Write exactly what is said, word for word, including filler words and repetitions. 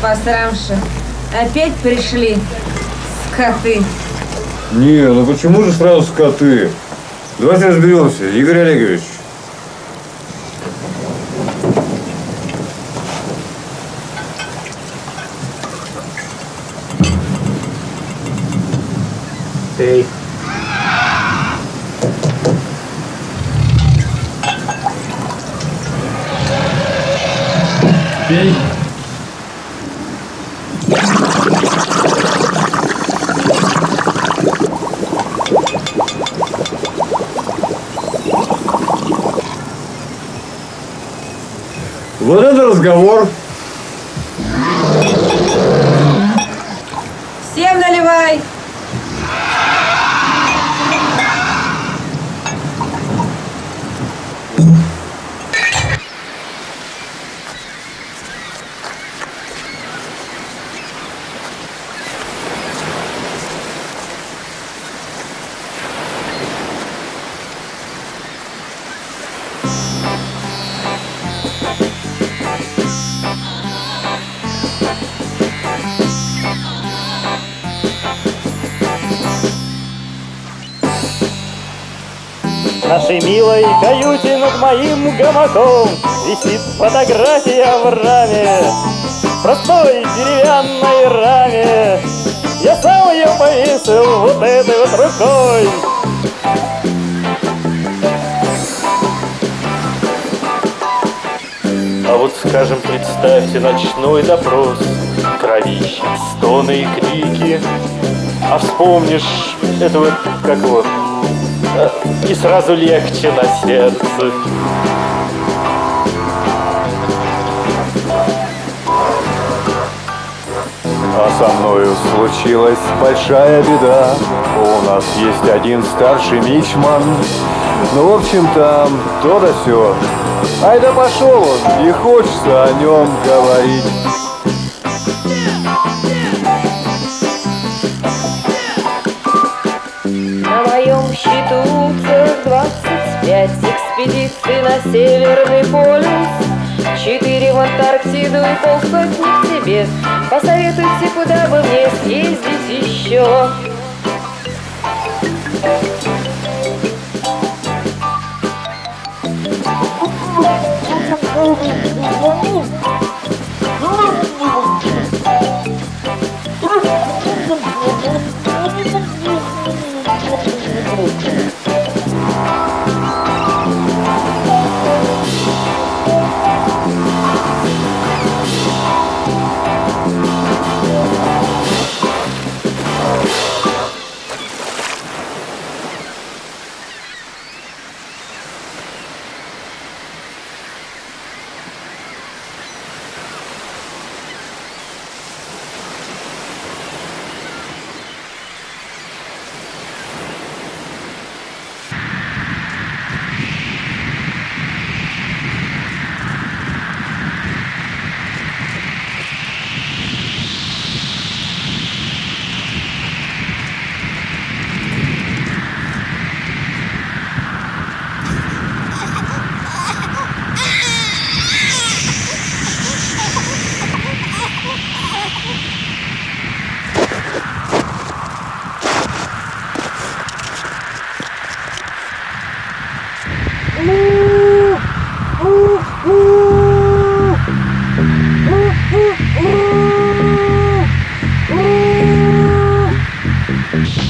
посрамши. Опять пришли скоты. Не, ну почему же сразу скоты? Давайте разберемся, Игорь Олегович. Эй. Пей. Вот это разговор. Всем наливай. В нашей милой каюте над моим гамаком висит фотография в раме, в простой деревянной раме. Я сам ее повесил вот этой вот рукой. А вот, скажем, представьте ночной допрос, кровища, стоны и крики. А вспомнишь этого, как его, и сразу легче на сердце. А со мною случилась большая беда. У нас есть один старший мичман. Ну, в общем, там то да сё. Ай да пошел он, не хочется о нем говорить. На моем счету целых двадцать пять экспедиций на Северный полюс, четыре в Антарктиду и полсотни к Тибет. Посоветуйте, куда бы мне съездить еще. Ooh.